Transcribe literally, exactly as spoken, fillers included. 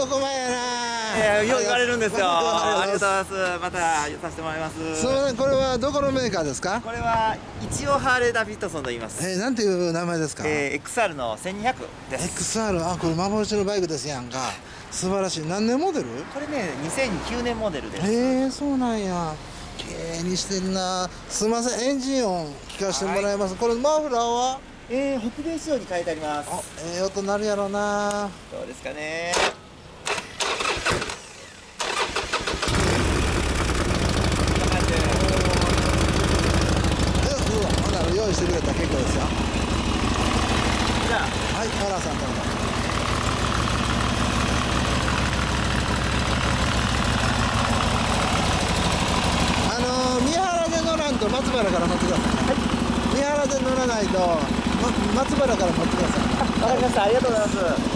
男前やな。 えー、よう言われるんですよ。ありがとうございす。 ます。またさせてもらいます。 すみません、これはどこのメーカーですか？ これは一応ハーレーダビッドソンと言います。 えー、なんていう名前ですか？ えー、エックスアール のせんにひゃくです。 エックスアール、あ、これ幻のバイクですやんか。素晴らしい。何年モデル？ これね、にせんきゅうねんモデルです。 へえ、そうなんや。綺麗にしてるな。すみません、エンジン音聞かせてもらいます。これマフラーは？ えー、北米仕様に変えてあります。 あ、ええ音鳴るやろな。 どうですかね。 用意してくれたら結構ですよ。 じゃあ、 はい、カラーさんどうぞ。あのー、三原で乗らんと松原から乗ってください。はい。三原で乗らないと、ま、松原から乗ってください。 わかりました。ありがとうございます。